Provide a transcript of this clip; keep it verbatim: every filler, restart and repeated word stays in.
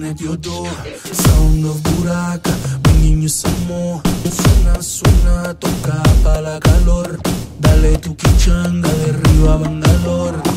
it you do. Sound of buraca, bringing you some more. Suena, suena, toca pa' la calor. Dale tu quichanga de arriba a Bangalore.